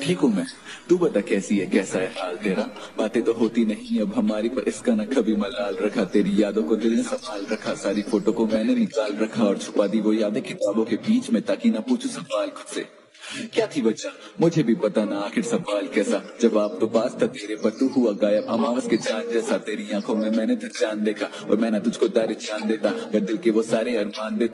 ठीक हूँ मैं। तू बता कैसी है, कैसा है हाल तेरा? बातें तो होती नहीं अब हमारी, पर इसका न कभी मलाल रखा। तेरी यादों को दिल ने संभाल रखा, सारी फोटो को मैंने निकाल रखा और छुपा दी वो यादें किताबों के बीच में, ताकि ना पूछूं सवाल खुद से। क्या थी वजह मुझे भी पता ना, आखिर सवाल कैसा? जवाब तो पास था तेरे पर तू हुआ गायब, अमावस के चांद जैसा। तेरी आंखों में मैंने तो चांद देखा और मैं ना तुझको तारे चांद देता, अगर दिल के वो सारे अरमान देता।